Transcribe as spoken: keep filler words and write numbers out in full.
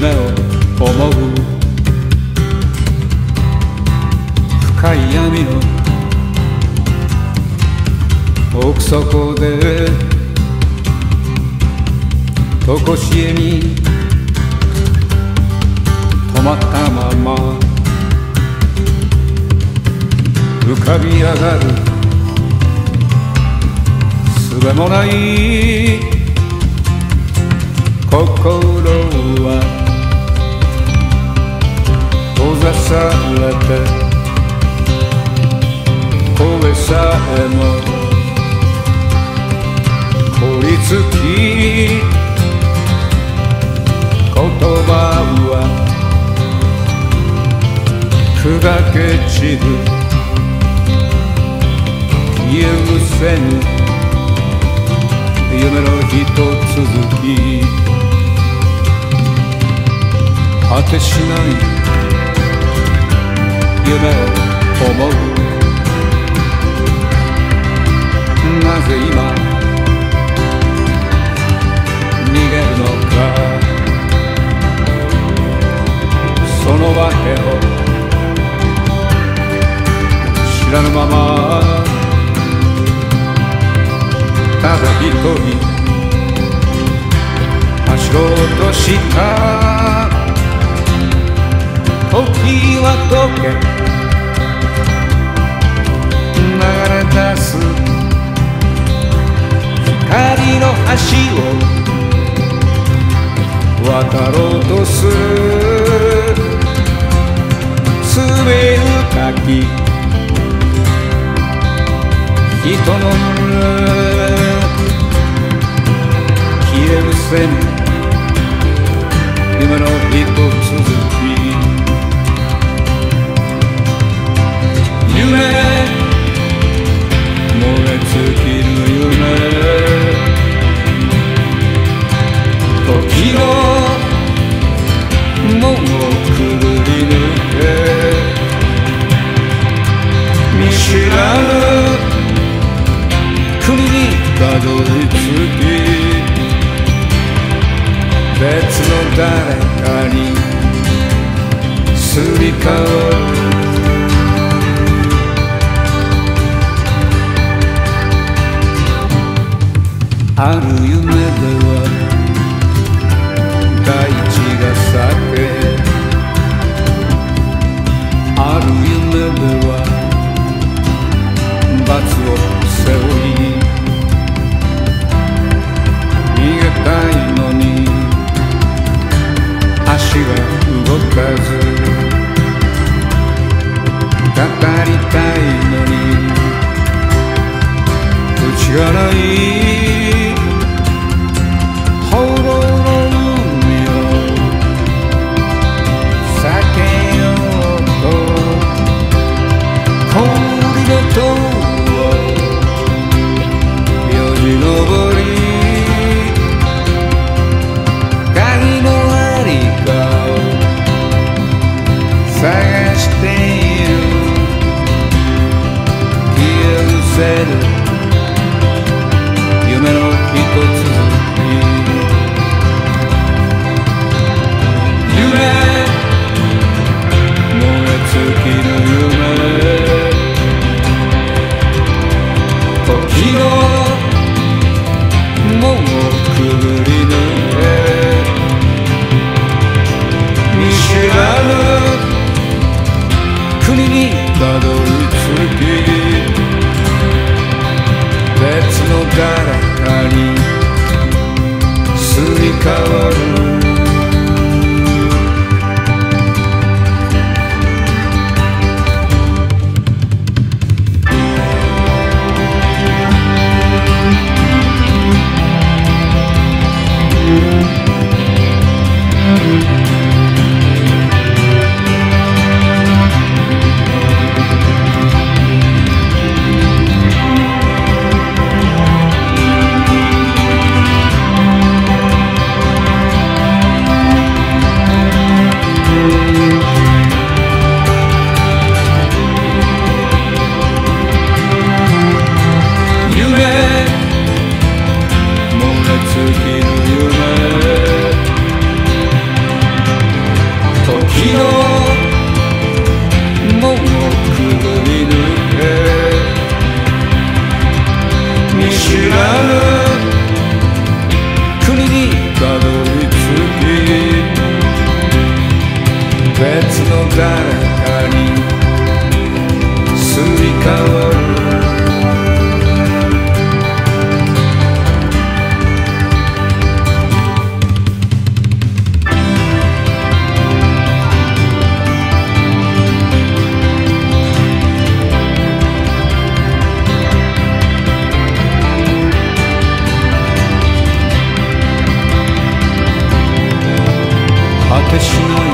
夢を思う深い闇の奥底でとこしえに止まったまま浮かび上がるすべもない心は閉ざされて声さえも凍りつき言葉は砕け散る消え失せぬ夢のひと続き果てしない夢を思うなぜ今逃げるのかその訳を知らぬままただ一人走ろうとした時は溶け流れ出す光の橋を渡ろうとする滑る滝人の消え失せぬ夢のひと続き夢燃え尽きる夢時の門をくぐり抜け見知らぬ国にたどり着き別の誰かにすり替わるある夢では大地が裂けある夢では罰を背負い逃げたいのに足が動かず語りたいのに口がないほどの海を避けようと氷の塔をよじ登り鍵のありかを探している消え失せる夢のひとつ時の門をくぐり抜け見知らぬ国にたどり着き別の誰かにすり替わるの門をくぐり抜け見知らぬ国にたどり着き別の誰かにすり替わる果てしない